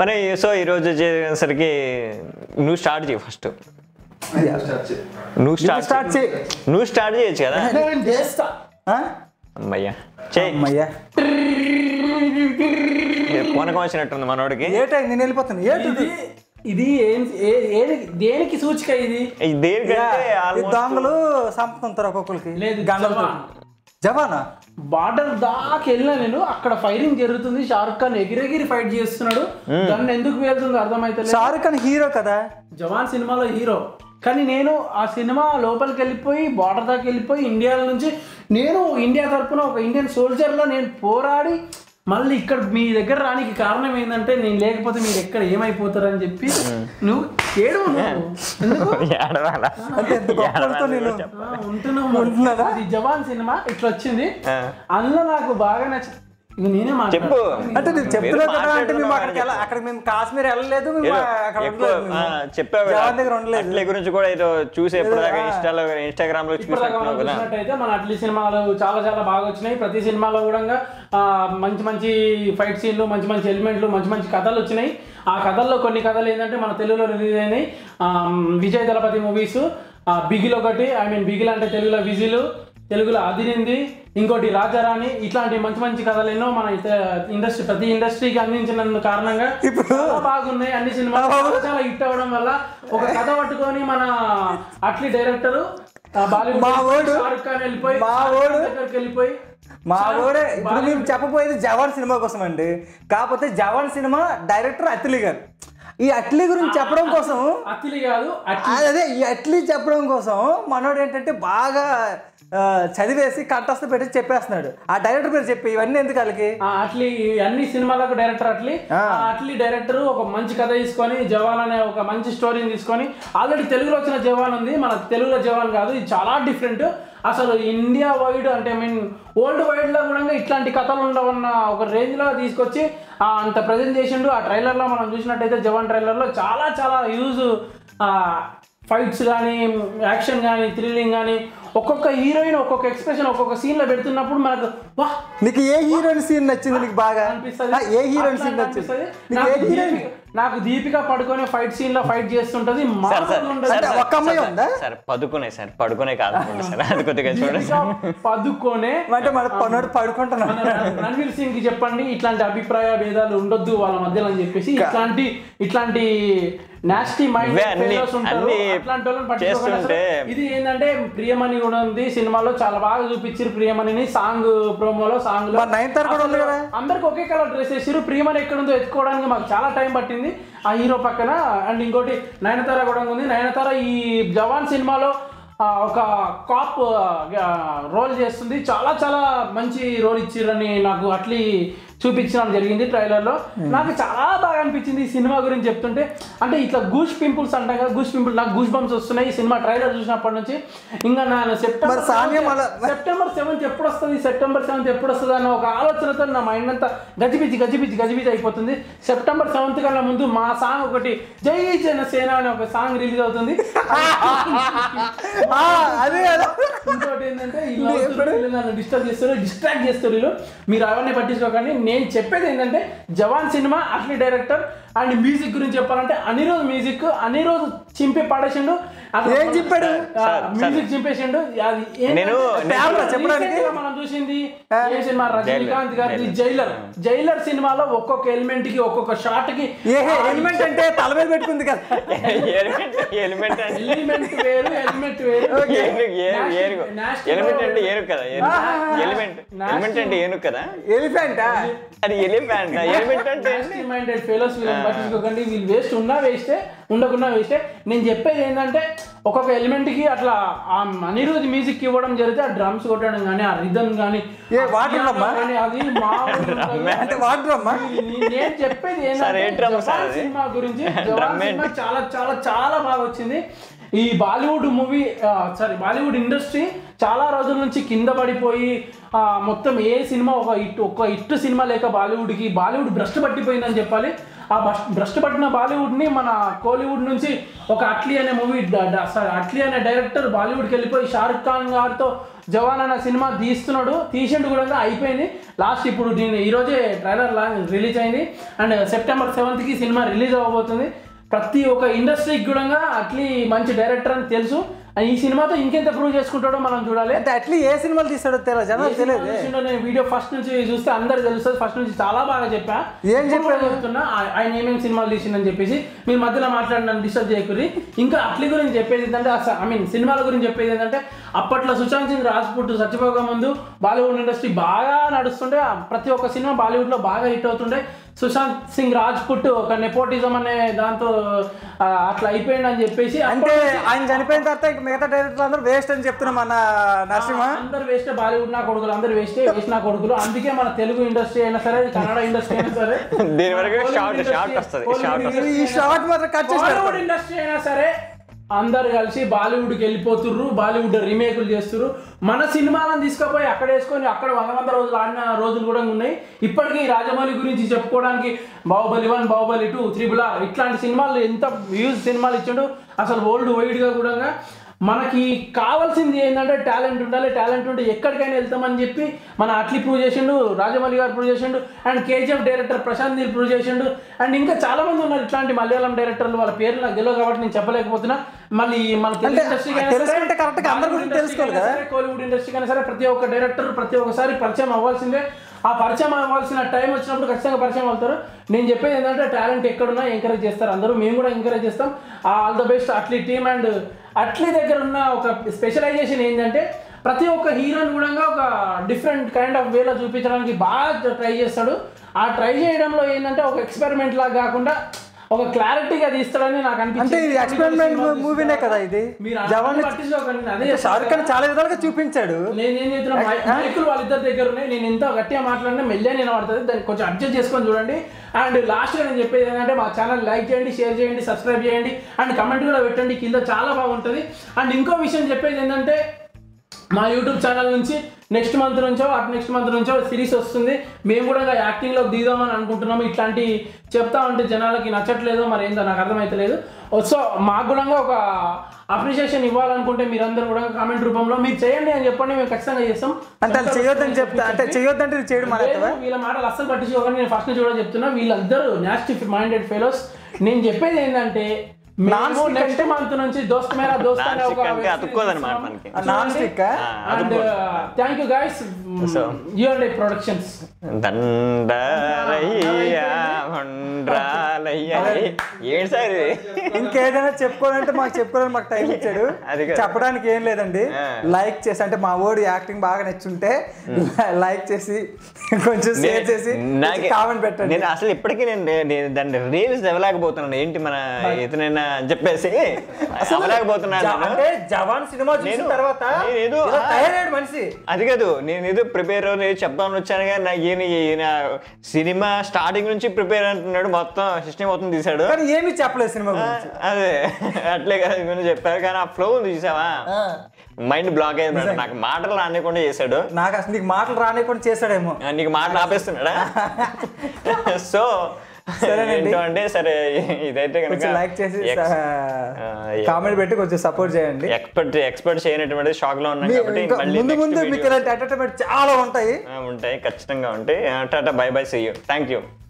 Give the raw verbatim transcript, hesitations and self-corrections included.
మరి సో ఈరోజు వచ్చేసరికి నువ్వు స్టార్ట్ చేయి ఫస్ట్. నువ్వు స్టార్ట్ స్టార్ట్ చేయి నువ్వు స్టార్ట్ చేయొచ్చు కదా. అమ్మయ్యా చెయ్యి. అమ్మయ్యా పోనకం వచ్చినట్టుంది మనోడికి. ఏటైంది నేను వెళ్ళిపోతాను. ఏంటి ఇది దేనికి సూచిక? ఇది దేనికంటే దొంగలు సంపుతుంటారు ఒక్కొక్కరికి. లేదు గంటలతో జవానా బార్డర్ దాకా వెళ్ళినా నేను, అక్కడ ఫైరింగ్ జరుగుతుంది, షారుఖ్ ఖాన్ ఎగిరెగిరి ఫైట్ చేస్తున్నాడు, దాన్ని ఎందుకు వెళ్తుందో అర్థమైతే. షారుఖ్ ఖాన్ హీరో కదా, జవాన్ సినిమాలో హీరో. కానీ నేను ఆ సినిమా లోపలికి వెళ్ళిపోయి బార్డర్ దాకా వెళ్ళిపోయి ఇండియా నుంచి నేను ఇండియా తరఫున ఒక ఇండియన్ సోల్జర్లో నేను పోరాడి మళ్ళీ ఇక్కడ మీ దగ్గర రానికి కారణం ఏంటంటే నేను లేకపోతే మీరు ఎక్కడ ఏమైపోతారని చెప్పి నువ్వు ఏడు ఉంటున్నావు. అది జవాన్ సినిమా ఇట్లా వచ్చింది, అందులో నాకు బాగా నచ్చింది. ఇక నేనే చెప్పు అంటే నేను చెప్తున్నా కదా. అంటే మేము అక్కడికి అక్కడ మేము కాశ్మీర్ వెళ్ళలేదు, చెప్పావు గురించి కూడా ఏదో చూసి ఎప్పటిదాకా ఇన్స్టాలో ఇన్స్టాగ్రామ్ లో చూసినట్టయితే మన అట్లీ సినిమాలు చాలా చాలా బాగా వచ్చినాయి. ప్రతి సినిమాలో కూడా మంచి మంచి ఫైట్ సీన్లు, మంచి మంచి ఎలిమెంట్లు, మంచి మంచి కథలు వచ్చినాయి. ఆ కథల్లో కొన్ని కథలు ఏంటంటే మన తెలుగులో రిలీజ్ అయినాయి. విజయ్ దళపతి మూవీస్ బిగిల్ ఒకటి, ఐ మీన్ బిగిల్ అంటే తెలుగులో విజిల్, తెలుగులో అదిరింది, ఇంకోటి రాజారాణి, ఇట్లాంటి మంచి మంచి కథలు ఎన్నో మన ఇండస్ట్రీ ప్రతి ఇండస్ట్రీకి అందించిన కారణంగా చాలా బాగున్నాయి అన్ని సినిమాలు. చాలా హిట్ అవ్వడం వల్ల ఒక కథ పట్టుకొని మన అట్లీ డైరెక్టర్ బాలీవుడ్ షారుఖ్ ఖాన్ వెళ్ళిపోయి మా ఊరు దగ్గరికి వెళ్ళిపోయి మా ఊరే ఇప్పుడు మేము చెప్పబోయేది జవాన్ సినిమా కోసం అండి. కాకపోతే జవాన్ సినిమా డైరెక్టర్ అత్లీ గారు. ఈ అట్లీ గురించి చెప్పడం కోసం అట్లీ కాదు అదే ఈ అట్లీ చెప్పడం కోసం మనోడు ఏంటంటే బాగా చదివేసి కంటస్థ పెట్టి చెప్పేస్తున్నాడు. ఆ డైరెక్టర్ పేరు చెప్పి ఇవన్నీ ఎందుకు వాళ్ళకి. అట్లీ అన్ని సినిమాలకు డైరెక్టర్ అట్లీ. అట్లీ డైరెక్టర్ ఒక మంచి కథ తీసుకొని జవాన్ అనే ఒక మంచి స్టోరీని తీసుకొని, ఆల్రెడీ తెలుగులో వచ్చిన జవాన్ ఉంది, మన తెలుగులో జవాన్ కాదు, ఇది చాలా డిఫరెంట్. అసలు ఇండియా వైడ్ అంటే ఐ మీన్ వరల్డ్ వైడ్ లో కూడా ఇట్లాంటి కథలు ఉండవన్న ఒక రేంజ్ లో తీసుకొచ్చి అంత ప్రజెంట్ చేసిండు. ఆ ట్రైలర్ లో మనం చూసినట్టయితే జవాన్ ట్రైలర్ లో చాలా చాలా యూజ్ ఫైట్స్ కానీ, యాక్షన్ కానీ, థ్రిల్లింగ్ కానీ, ఒక్కొక్క హీరోయిన్ ఒక్కొక్క ఎక్స్ప్రెషన్ ఒక్కొక్క సీన్ లో పెడుతున్నప్పుడు మనకు వా. నీకు ఏ హీరోయిన్ సీన్ నచ్చింది? నీకు బాగా అనిపిస్తుంది ఏ హీరోయిన్ సీన్ నచ్చింది? నాకు దీపిక పడుకునే ఫైట్ సీన్ లో ఫైట్ చేస్తుంటది. ఒక అమ్మాయి ఉందా? సార్ పడుకునే సార్ పడుకునే కాదు సార్, అది కొద్దిగా చూడండి. పదుకోనే అంటే మన పనుడు పడుకుంటున్నాను. రణవీర్ సింగ్ కి చెప్పండి ఇట్లాంటి అభిప్రాయ భేదాలు ఉండొద్దు వాళ్ళ మధ్యలో అని చెప్పేసి ఇట్లాంటి ఇట్లాంటి నాస్టీ మైండ్ అట్లాంటి వాళ్ళని పట్టుకుంటే. ఇది ఏంటంటే ప్రియమణి కూడా ఉంది సినిమాలో, చాలా బాగా చూపించారు ప్రియమణిని. సాంగ్ ప్రోమోలో సాంగ్ లో అందరికి ఒకే కలర్ డ్రెస్ వేసారు. ప్రియమణి ఎక్కడుందో ఎత్తుకోవడానికి మాకు చాలా టైం పట్టింది ఆ హీరో పక్కన. అండ్ ఇంకోటి నయనతార కూడా ఉంది. నయనతార ఈ జవాన్ సినిమాలో ఒక కాప్ రోల్ చేస్తుంది. చాలా చాలా మంచి రోల్ ఇచ్చిరని నాకు అట్లీ చూపించడం జరిగింది ట్రైలర్లో. నాకు చాలా బాగా అనిపించింది ఈ సినిమా గురించి చెప్తుంటే. అంటే ఇట్లా గూస్ పింపుల్స్ అంటాం కదా, గూస్ పింపుల్స్ నాకు గూస్ బంప్స్ వస్తున్నాయి ఈ సినిమా ట్రైలర్ చూసినప్పటి నుంచి. ఇంకా నేను సెప్టెంబర్ సెప్టెంబర్ సెవెంత్ ఎప్పుడు వస్తుంది సెప్టెంబర్ సెవెంత్ ఎప్పుడు వస్తుంది అన్న ఒక ఆలోచనతో నా మైండ్ అంతా గజిబిజి గజిబిజి గజిబిజి అయిపోతుంది. సెప్టెంబర్ సెవెంత్ కన్నా ముందు మా సాంగ్ ఒకటి జై జనసేన అనే ఒక సాంగ్ రిలీజ్ అవుతుంది. ఇంకోటి ఏంటంటే నన్ను డిస్టర్బ్ చేస్తారు, డిస్ట్రాక్ట్ చేస్తారు వీళ్ళు. మీరు అవన్నీ పట్టించుకోకండి. నేను చెప్పేది ఏంటంటే జవాన్ సినిమా అట్లీ డైరెక్టర్. అండ్ మ్యూజిక్ గురించి చెప్పాలంటే అనిరుద్ మ్యూజిక్ అనిరుద్ చింపి పడేసిండు. ఏం చెప్పాడు? మ్యూజిక్ చింపేసిండు. మనం చూసింది ఏ సినిమా? రజనీకాంత్ గారి జైలర్. జైలర్ సినిమాలో ఒక్కొక్క ఎలిమెంట్ కి ఒక్కొక్క షాట్ కి ఎలిమెంట్ అంటే తల మీద పెట్టుకుంది కదా. ఎలిమెంట్ ఎలిమెంట్ వేరు ఎలిమెంట్ వేరు. ఎలిమెంట్ అంటే ఏనుగు కదా. ఎలిమెంట్ ఎలిమెంట్ అంటే ఏనుగు కదా. ఎలిఫెంట్ అది ఎలిఫెంట్. ఎలిమెంట్ అంటే మైండెడ్ ఫెలోస్ పట్టించుకోకండి. వీళ్ళు వేస్ట్ ఉన్నా వేస్టే, ఉండకున్నా వేస్టే. నేను చెప్పేది ఏంటంటే ఒక్కొక్క ఎలిమెంట్ కి అట్లా ఆ అనిరుద్ మ్యూజిక్ ఇవ్వడం జరిగితే ఆ డ్రమ్స్ కొట్టడం కానీ, ఆ రిథమ్ కానీ, అది మా నేను చెప్పేది ఏంటంటే సినిమా గురించి. సినిమా చాలా చాలా చాలా బాగా వచ్చింది. ఈ Bollywood movie sorry Bollywood industry చాలా రోజుల నుంచి కింద పడిపోయి మొత్తం ఏ సినిమా ఒక హిట్ ఒక్క హిట్ సినిమా లేక బాలీవుడ్కి బాలీవుడ్ భ్రష్టు పట్టిపోయిందని చెప్పాలి. ఆ భ్రష్టు పట్టిన బాలీవుడ్ని మన కోలీవుడ్ నుంచి ఒక అట్లీ అనే మూవీ సారీ అట్లీ అనే డైరెక్టర్ బాలీవుడ్కి వెళ్ళిపోయి షారుఖ్ ఖాన్ గారితో జవాన్ అనే సినిమా తీస్తున్నాడు, తీసిండు కూడా అయిపోయింది. లాస్ట్ ఇప్పుడు దీని ఈరోజే ట్రైలర్ రిలీజ్ అయింది అండ్ సెప్టెంబర్ సెవెంత్కి సినిమా రిలీజ్ అవ్వబోతుంది. ప్రతి ఒక్క ఇండస్ట్రీకి కూడా అట్లీ మంచి డైరెక్టర్ అని తెలుసు. ఈ సినిమాతో ఇంకెంత ప్రూవ్ చేసుకుంటాడో మనం చూడాలి. అంటే అట్లీ ఏ సినిమాలు తీస్తాడో తెలియదు, జనాలు తెలియదు. నేను వీడియో ఫస్ట్ నుంచి చూస్తే అందరు తెలుస్తుంది, ఫస్ట్ నుంచి చాలా బాగా చెప్పా. ఏం చెప్పాడు చెప్తున్నా ఆయన ఏమేమి సినిమాలు తీసిందని చెప్పేసి మీరు మధ్యలో మాట్లాడిన డిస్టర్బ్ చేయకూరి. ఇంకా అట్లీ గురించి చెప్పేది ఏంటంటే ఐ మీన్ సినిమాల గురించి చెప్పేది ఏంటంటే అప్పట్లో సుశాంత్ సింగ్ రాజ్పుట్ చచ్చిపోక ముందు బాలీవుడ్ ఇండస్ట్రీ బాగా నడుస్తుండే, ప్రతి ఒక్క సినిమా బాలీవుడ్లో బాగా హిట్ అవుతుండే. సుశాంత్ సింగ్ రాజ్పుట్ ఒక నెపోటిజం అనే దాంతో అట్లా అయిపోయింది అని చెప్పేసి అంటే ఆయన చనిపోయిన తర్వాత మిగతా డైరెక్టర్లు అందరూ వేస్ట్ అని చెప్తున్నాం. మన నరసింహ అందరు వేస్ట్, బాలీవుడ్ నా కొడుకులు అందరు వేస్టే, వేస్ట్ నా కొడుకులు. అందుకే మన తెలుగు ఇండస్ట్రీ అయినా సరే, కన్నడ ఇండస్ట్రీ అయినా సరే, దీని వరకు షార్ట్ షార్ట్ వస్తుంది. ఈ షార్ట్ మాత్రం కట్ చేసి బాలీవుడ్ ఇండస్ట్రీ అయినా సరే అందరు కలిసి బాలీవుడ్కి వెళ్ళిపోతుర్రు, బాలీవుడ్ రీమేకులు చేస్తుర్రు. మన సినిమాలను తీసుకుపోయి అక్కడ వేసుకొని అక్కడ వంద వంద రోజులు ఆడిన రోజులు కూడా ఉన్నాయి. ఇప్పటికీ రాజమౌళి గురించి చెప్పుకోవడానికి Baahubali one, Baahubali two, triple R ఇట్లాంటి సినిమాలు ఎంత వ్యూస్ సినిమాలు ఇచ్చాడు అసలు వరల్డ్ వైడ్గా కూడా. మనకి కావాల్సింది ఏంటంటే టాలెంట్ ఉండాలి, టాలెంట్ ఉంటే ఎక్కడికైనా వెళ్తామని చెప్పి మన అట్లీ ప్రూవ్ చేసిండు, రాజమౌళి గారు ప్రూవ్ చేసిండు and KGF director Prashanth Neel prove చేసిండు అండ్ ఇంకా చాలా మంది ఉన్నారు ఇట్లాంటి మలయాళం డైరెక్టర్లు. వాళ్ళ పేర్లు నాకు తెలియదు కాబట్టి నేను చెప్పలేకపోతున్నా. మళ్ళీ మన తెలుగు ఇండస్ట్రీ కోలీవుడ్ ఇండస్ట్రీ అయినా సరే ప్రతి ఒక్క డైరెక్టర్ ప్రతి ఒక్కసారి పరిచయం అవ్వాల్సిందే. ఆ పరిచయం అవ్వాల్సిన టైం వచ్చినప్పుడు ఖచ్చితంగా పరిచయం అవుతారు. నేను చెప్పేది ఏంటంటే టాలెంట్ ఎక్కడున్నా ఎంకరేజ్ చేస్తారు అందరూ, మేము కూడా ఎంకరేజ్ చేస్తాం. All the best Atlee team. And Atlee దగ్గర ఉన్న ఒక స్పెషలైజేషన్ ఏంటంటే ప్రతి ఒక్క హీరోని కూడా ఒక డిఫరెంట్ కైండ్ ఆఫ్ వేలో చూపించడానికి బాగా ట్రై చేస్తాడు. ఆ ట్రై చేయడంలో ఏంటంటే ఒక ఎక్స్పెరిమెంట్ లాగా కాకుండా ఒక క్లారిటీగా తీస్తాడని నాకు అనిపించింది. అంటే ఎక్స్పెరిమెంట్ మూవీనే కదా ఇది. జవాన్ అదే షారుఖ్ ఖాన్ చాలా విధాలుగా చూపించాడు. నేనేం చెప్తున్నా, మైకులు వాళ్ళిద్దరి దగ్గర ఉన్నాయి. నేను ఎంత గట్టిగా మాట్లాడినా మెల్లగా నేను పడుతుంది, దాన్ని కొంచెం అడ్జస్ట్ చేసుకొని చూడండి. అండ్ లాస్ట్గా నేను చెప్పేది ఏంటంటే మా ఛానల్ లైక్ చేయండి, షేర్ చేయండి, సబ్స్క్రైబ్ చేయండి అండ్ కమెంట్ కూడా పెట్టండి కింద, చాలా బాగుంటుంది. అండ్ ఇంకో విషయం చెప్పేది ఏంటంటే మా యూట్యూబ్ ఛానల్ నుంచి నెక్స్ట్ మంత్ నుంచో అటు నెక్స్ట్ మంత్ నుంచో సిరీస్ వస్తుంది. మేము కూడా యాక్టింగ్లో దిగుదామని అనుకుంటున్నాము. ఇట్లాంటి చెప్తా ఉంటే జనాలకి నచ్చట్లేదు, మరి ఏందో నాకు అర్థమవుతలేదు. సో మాకు కూడా ఒక అప్రిషియేషన్ ఇవ్వాలనుకుంటే మీరందరూ కూడా కామెంట్ రూపంలో మీరు చేయండి అని చెప్పండి, మేము ఖచ్చితంగా చేస్తాం. అంటే చేయొద్దని చెప్తా, అంటే చేయొద్దంటే చేయడం వీళ్ళ మాటలు అస్సలు పట్టించుకోకండి. నేను ఫస్ట్ నుంచి కూడా చెప్తున్నా, వీళ్ళందరూ నాస్టీ మైండెడ్ ఫెలోస్. నేను చెప్పేది ఏంటంటే నెక్స్ట్ మంత్ నుంచి దోస్త్ మేరా దోస్త్ అనే ఒక non stick. And thank you guys, your productions. ఏంటి సార్ ఇంకేదైనా చెప్పుకోవాలంటే మాకు చెప్పుకోవాలని మాకు టైం ఇచ్చాడు. చెప్పడానికి ఏం లేదండి. లైక్ చేసి అంటే మా ఓడి యాక్టింగ్ బాగా నచ్చుంటే లైక్ చేసి కొంచెం షేర్ చేసి కామెంట్ పెట్టండి. నేను అసలు ఇప్పటికీ నేను దాన్ని రీల్స్ ఇవ్వలేకపోతున్నాను. ఏంటి మన ఇతనైనా అని చెప్పేసి అవ్వలేకపోతున్నాను. అంటే జవాన్ సినిమా చూసిన తర్వాత తయారయ్యాడు మనిషి. అది కాదు, నేను ఏదో ప్రిపేర్ చెప్తామని వచ్చాను కానీ నాకు ఈయన ఈయన సినిమా స్టార్టింగ్ నుంచి ప్రిపేర్ అంటున్నాడు, మొత్తం సిస్టమ్ మొత్తం తీసాడు కానీ ఏమి చెప్పలేదు సినిమా. అదే అట్లే కదా మీరు చెప్పారు కానీ ఆ ఫ్లో ఉంది చూసావా, మైండ్ బ్లాక్ అయింది. నాకు మాటలు రానికుండా చేశాడు. నాకు అసలు నీకు మాటలు రానికుండా చేశాడేమో. నీకు మాటలు ఆపేస్తున్నాడా? సో అంటే సరే ఇదైతే కనుక లైక్ చేసి కామెంట్ పెట్టి కొంచెం సపోర్ట్ చేయండి. ఎక్స్పెక్ట్ ఎక్స్పెక్ట్ చేయనటువంటి షాక్ లో ఉన్నాం కాబట్టి ముందు ముందు మీకు ఇలాంటి ఎంటర్టైన్మెంట్ చాలా ఉంటాయి ఉంటాయి ఖచ్చితంగా ఉంటాయి. Tata bye bye see you. Thank you.